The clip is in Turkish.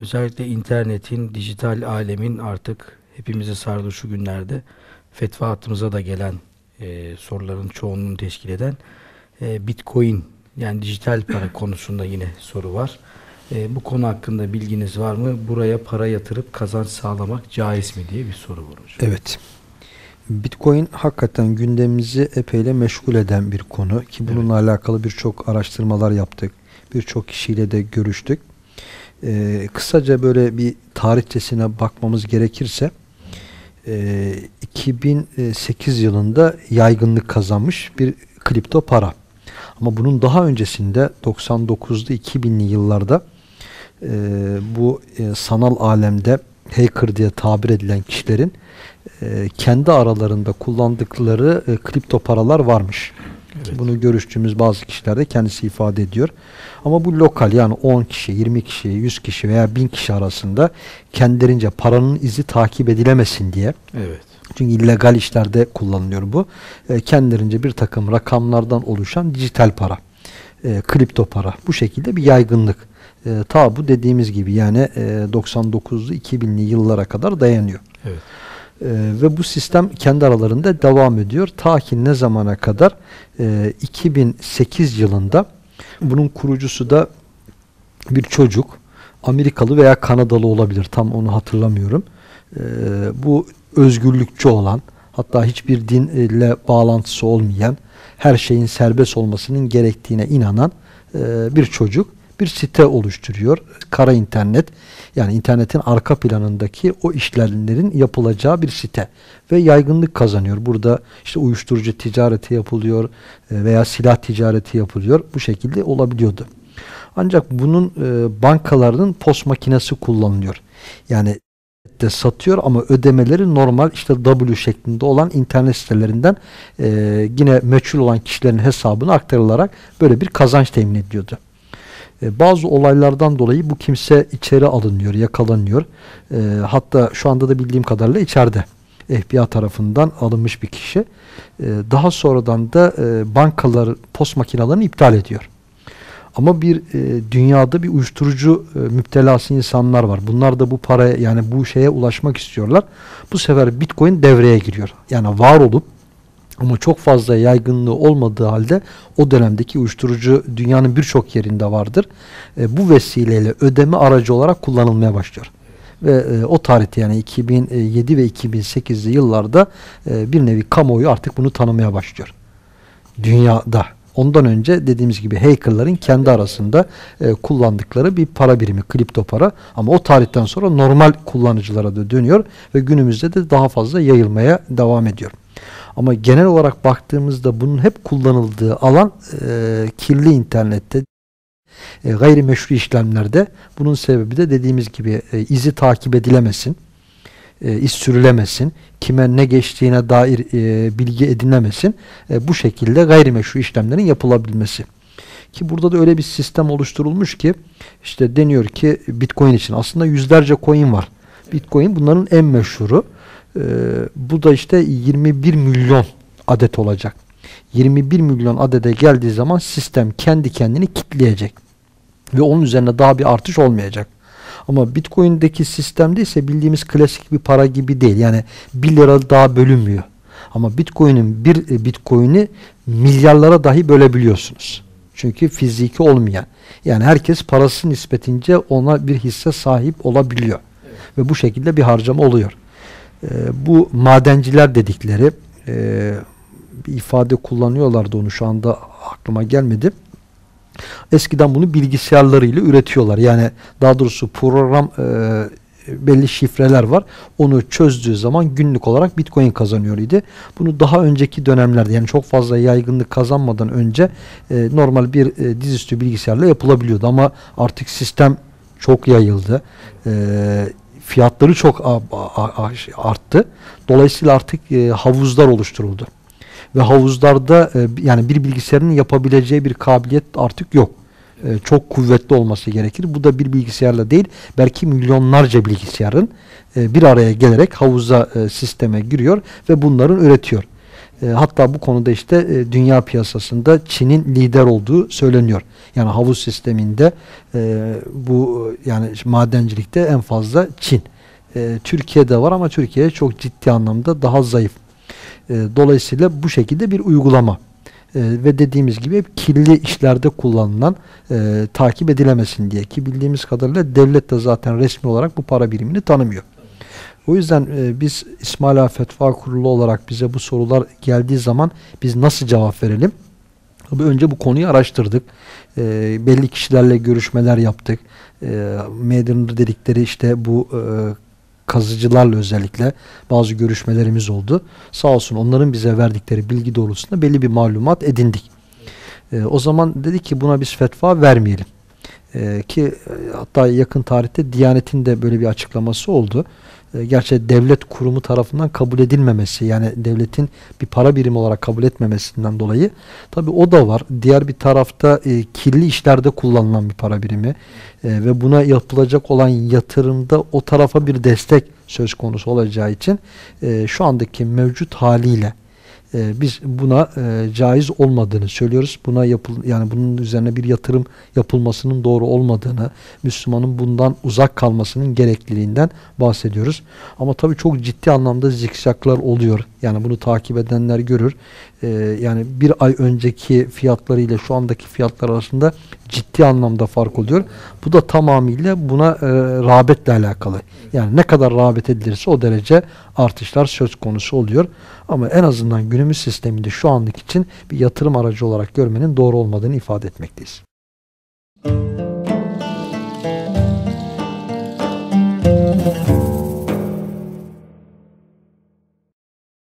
Özellikle internetin, dijital alemin artık hepimizi sardığı şu günlerde fetva hattımıza da gelen soruların çoğunluğunu teşkil eden Bitcoin yani dijital para konusunda yine soru var. Bu konu hakkında bilginiz var mı? Buraya para yatırıp kazanç sağlamak caiz mi diye bir soru var hocam. Evet. Bitcoin hakikaten gündemimizi epeyle meşgul eden bir konu ki bununla alakalı birçok araştırmalar yaptık. Birçok kişiyle de görüştük. Kısaca böyle bir tarihçesine bakmamız gerekirse 2008 yılında yaygınlık kazanmış bir kripto para. Ama bunun daha öncesinde 99'lu 2000'li yıllarda bu sanal alemde hacker diye tabir edilen kişilerin kendi aralarında kullandıkları kripto paralar varmış. Evet. Bunu görüştüğümüz bazı kişiler de kendisi ifade ediyor. Ama bu lokal, yani 10 kişi, 20 kişi, 100 kişi veya 1000 kişi arasında kendilerince paranın izi takip edilemesin diye. Evet. Çünkü illegal işlerde kullanılıyor bu. Kendilerince bir takım rakamlardan oluşan dijital para. Kripto para. Bu şekilde bir yaygınlık. Ta bu dediğimiz gibi yani 99'lu 2000'li yıllara kadar dayanıyor. Evet. Ve bu sistem kendi aralarında devam ediyor. Ta ki ne zamana kadar? 2008 yılında bunun kurucusu da bir çocuk. Amerikalı veya Kanadalı olabilir. Tam onu hatırlamıyorum. Bu özgürlükçü olan, hatta hiçbir dinle bağlantısı olmayan, her şeyin serbest olmasının gerektiğine inanan bir çocuk bir site oluşturuyor. Kara internet, yani internetin arka planındaki o işlemlerin yapılacağı bir site ve yaygınlık kazanıyor. Burada işte uyuşturucu ticareti yapılıyor veya silah ticareti yapılıyor. Bu şekilde olabiliyordu. Ancak bunun bankaların POS makinesi kullanılıyor. Yani de satıyor ama ödemeleri normal işte W şeklinde olan internet sitelerinden yine meçhul olan kişilerin hesabına aktarılarak böyle bir kazanç temin ediyordu. Bazı olaylardan dolayı bu kimse içeri alınıyor, yakalanıyor. Hatta şu anda da bildiğim kadarıyla içeride. FBI tarafından alınmış bir kişi. Daha sonradan da bankalar POS makinelerini iptal ediyor. Ama dünyada bir uyuşturucu müptelası insanlar var. Bunlar da bu paraya, yani bu şeye ulaşmak istiyorlar. Bu sefer Bitcoin devreye giriyor. Yani var olup ama çok fazla yaygınlığı olmadığı halde o dönemdeki uyuşturucu dünyanın birçok yerinde vardır. Bu vesileyle ödeme aracı olarak kullanılmaya başlıyor. Ve o tarihte, yani 2007 ve 2008'li yıllarda bir nevi kamuoyu artık bunu tanımaya başlıyor. Dünyada. Ondan önce dediğimiz gibi hackerların kendi arasında kullandıkları bir para birimi, kripto para. Ama o tarihten sonra normal kullanıcılara da dönüyor ve günümüzde de daha fazla yayılmaya devam ediyor. Ama genel olarak baktığımızda bunun hep kullanıldığı alan kirli internette, gayrimeşru işlemlerde. Bunun sebebi de dediğimiz gibi izi takip edilemesin, iz sürülemesin, kime ne geçtiğine dair bilgi edinemesin. Bu şekilde gayrimeşru işlemlerin yapılabilmesi. Ki burada da öyle bir sistem oluşturulmuş ki işte deniyor ki Bitcoin için aslında yüzlerce coin var. Bitcoin bunların en meşhuru. Bu da işte 21 milyon adet olacak. 21 milyon adede geldiği zaman sistem kendi kendini kitleyecek. Ve onun üzerine daha bir artış olmayacak. Ama Bitcoin'deki sistemde ise bildiğimiz klasik bir para gibi değil. Yani 1 lira daha bölünmüyor. Ama Bitcoin'in bir Bitcoin'i milyarlara dahi bölebiliyorsunuz. Çünkü fiziki olmayan. Yani herkes parası nispetince ona bir hisse sahip olabiliyor. Evet. Ve bu şekilde bir harcama oluyor. Bu madenciler dedikleri bir ifade kullanıyorlardı, onu şu anda aklıma gelmedi. Eskiden bunu bilgisayarlarıyla üretiyorlar. Yani daha doğrusu program belli şifreler var. Onu çözdüğü zaman günlük olarak Bitcoin kazanıyor idi. Bunu daha önceki dönemlerde, yani çok fazla yaygınlık kazanmadan önce normal bir dizüstü bilgisayarla yapılabiliyordu. Ama artık sistem çok yayıldı. Fiyatları çok arttı. Dolayısıyla artık havuzlar oluşturuldu. Ve havuzlarda yani bir bilgisayarın yapabileceği bir kabiliyet artık yok. Çok kuvvetli olması gerekir. Bu da bir bilgisayarla değil, belki milyonlarca bilgisayarın bir araya gelerek havuza, sisteme giriyor ve bunların üretiyor. Hatta bu konuda işte dünya piyasasında Çin'in lider olduğu söyleniyor. Yani havuz sisteminde bu yani madencilikte en fazla Çin. Türkiye'de var ama Türkiye çok ciddi anlamda daha zayıf. Dolayısıyla bu şekilde bir uygulama. Ve dediğimiz gibi hep kirli işlerde kullanılan takip edilemesin diye, ki bildiğimiz kadarıyla devlet de zaten resmi olarak bu para birimini tanımıyor. O yüzden biz İsmaila Fetva Kurulu olarak bize bu sorular geldiği zaman biz nasıl cevap verelim? Önce bu konuyu araştırdık. Belli kişilerle görüşmeler yaptık. Medyunur dedikleri işte bu kazıcılarla özellikle bazı görüşmelerimiz oldu. Sağ olsun onların bize verdikleri bilgi doğrultusunda belli bir malumat edindik. O zaman dedik ki buna biz fetva vermeyelim. Ki hatta yakın tarihte Diyanet'in de böyle bir açıklaması oldu. Gerçi devlet kurumu tarafından kabul edilmemesi, yani devletin bir para birimi olarak kabul etmemesinden dolayı tabii o da var. Diğer bir tarafta kirli işlerde kullanılan bir para birimi ve buna yapılacak olan yatırımda o tarafa bir destek söz konusu olacağı için şu andaki mevcut haliyle biz buna caiz olmadığını söylüyoruz. Buna yani bunun üzerine bir yatırım yapılmasının doğru olmadığını, Müslümanın bundan uzak kalmasının gerekliliğinden bahsediyoruz. Ama tabii çok ciddi anlamda zikzaklar oluyor. Yani bunu takip edenler görür. Yani bir ay önceki fiyatlarıyla şu andaki fiyatlar arasında ciddi anlamda fark oluyor. Bu da tamamıyla buna rağbetle alakalı. Yani ne kadar rağbet edilirse o derece artışlar söz konusu oluyor. Ama en azından günümüz sisteminde şu anlık için bir yatırım aracı olarak görmenin doğru olmadığını ifade etmekteyiz.